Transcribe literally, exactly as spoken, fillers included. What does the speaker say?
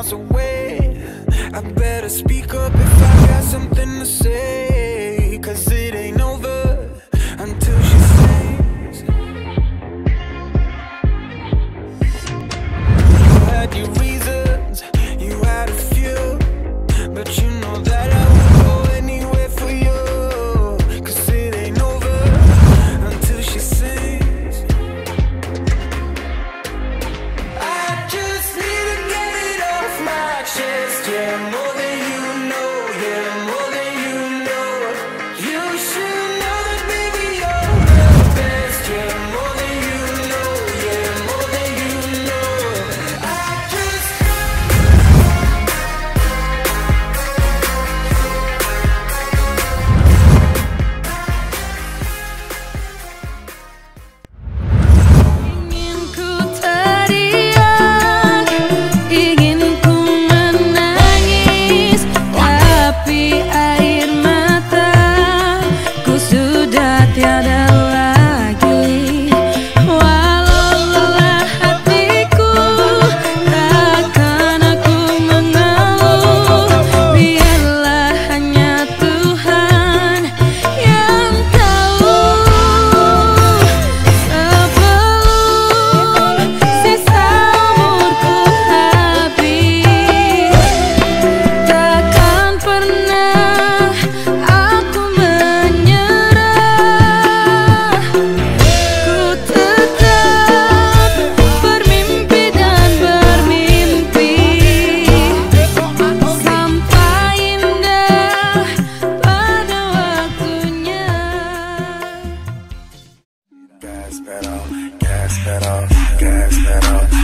miles away. I better speak up if I got something to say, 'cause it ain't over until she sings. You had your reasons, you had a few, but you know that I would go anywhere for you, 'cause it ain't over until she sings. I just need to get it off my chest, yeah, more than you know, yeah, more than you know. You should know that, baby, you're the best, yeah, more than you know, yeah, more than you know. I just ingin ku teriak, ingin ku menangis, tapi air mataku sudah tiada lagi. Walau lelah hatiku, takkan aku mengeluh. Biarlah hanya Tuhan yang tahu. Sebelum sisa umurku habis, takkan pernah aku menyerah. Ku tetap bermimpi dan bermimpi sampai indah pada waktunya. gas pedal, gas pedal, gas pedal.